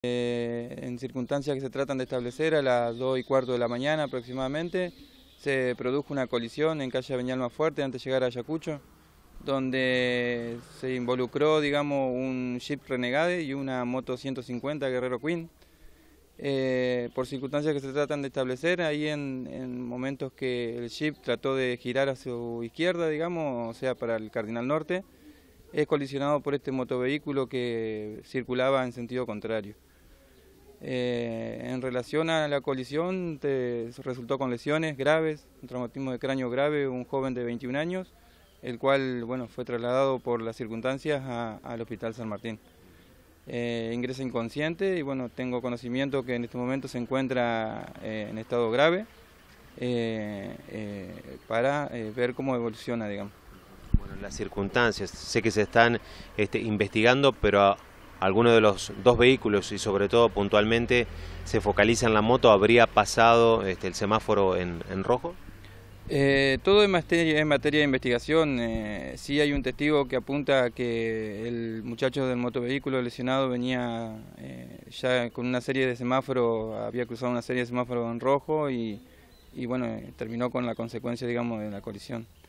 En circunstancias que se tratan de establecer, a las 2:15 de la mañana aproximadamente, se produjo una colisión en calle Avenida Almafuerte antes de llegar a Ayacucho, donde se involucró, digamos, un Jeep Renegade y una moto 150 Guerrero Queen. Por circunstancias que se tratan de establecer, ahí en momentos que el Jeep trató de girar a su izquierda, digamos, o sea, para el Cardinal Norte, es colisionado por este motovehículo que circulaba en sentido contrario. En relación a la colisión, resultó con lesiones graves, un traumatismo de cráneo grave, un joven de 21 años, el cual fue trasladado por las circunstancias al Hospital San Martín. Ingresa inconsciente y tengo conocimiento que en este momento se encuentra en estado grave para ver cómo evoluciona, digamos. Bueno, las circunstancias, sé que se están investigando, pero alguno de los dos vehículos y sobre todo puntualmente se focaliza en la moto, ¿habría pasado el semáforo en rojo? Todo en materia de investigación. Sí hay un testigo que apunta a que el muchacho del motovehículo lesionado venía ya con una serie de semáforos, había cruzado una serie de semáforos en rojo y terminó con la consecuencia, digamos, de la colisión.